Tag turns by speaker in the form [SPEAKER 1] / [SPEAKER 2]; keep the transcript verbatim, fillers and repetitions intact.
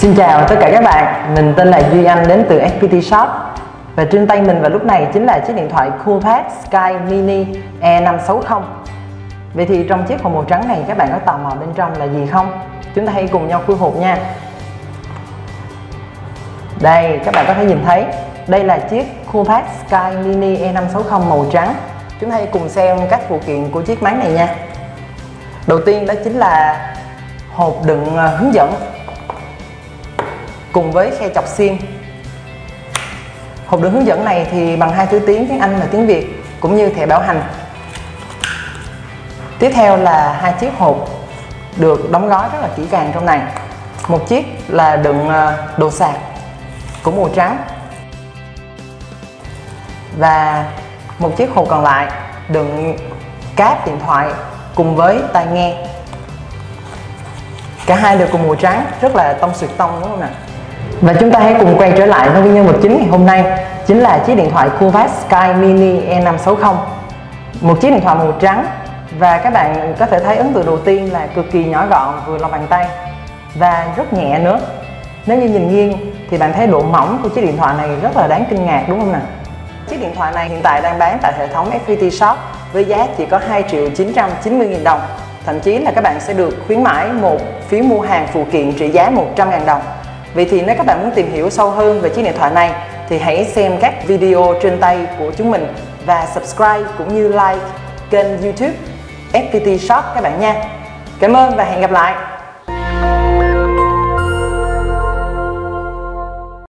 [SPEAKER 1] Xin chào tất cả các bạn, mình tên là Duy Anh đến từ ép pê tê Shop. Và trên tay mình vào lúc này chính là chiếc điện thoại Coolpad Sky Mini E năm sáu không. Vậy thì trong chiếc hộp màu trắng này các bạn có tò mò bên trong là gì không? Chúng ta hãy cùng nhau khui hộp nha. Đây, các bạn có thể nhìn thấy, đây là chiếc Coolpad Sky Mini E năm sáu không màu trắng. Chúng ta hãy cùng xem các phụ kiện của chiếc máy này nha. Đầu tiên đó chính là hộp đựng hướng dẫn cùng với khe chọc sim. Hộp đựng hướng dẫn này thì bằng hai thứ tiếng, tiếng Anh và tiếng Việt, cũng như thẻ bảo hành. Tiếp theo là hai chiếc hộp được đóng gói rất là kỹ càng trong này. Một chiếc là đựng đồ sạc cũng màu trắng, và một chiếc hộp còn lại đựng cáp điện thoại cùng với tai nghe. Cả hai đều cùng màu trắng, rất là tông xuyệt tông, đúng không nào? Và chúng ta hãy cùng quay trở lại với nhân vật chính ngày hôm nay, chính là chiếc điện thoại Coolpad Sky Mini E năm sáu không. Một chiếc điện thoại màu trắng, và các bạn có thể thấy ấn tượng đầu tiên là cực kỳ nhỏ gọn, vừa lòng bàn tay và rất nhẹ nữa. Nếu như nhìn nghiêng thì bạn thấy độ mỏng của chiếc điện thoại này rất là đáng kinh ngạc, đúng không nào? Chiếc điện thoại này hiện tại đang bán tại hệ thống ép pê tê Shop với giá chỉ có hai triệu chín trăm chín mươi nghìn đồng. Thậm chí là các bạn sẽ được khuyến mãi một phiếu mua hàng phụ kiện trị giá một trăm nghìn đồng. Vậy thì nếu các bạn muốn tìm hiểu sâu hơn về chiếc điện thoại này thì hãy xem các video trên tay của chúng mình và subscribe cũng như like kênh YouTube ép pê tê Shop các bạn nha. Cảm ơn và hẹn gặp lại.